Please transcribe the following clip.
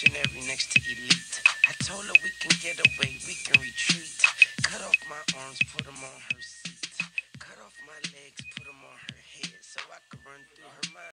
Missionary next to elite. I told her we can get away, we can retreat. Cut off my arms, put them on her.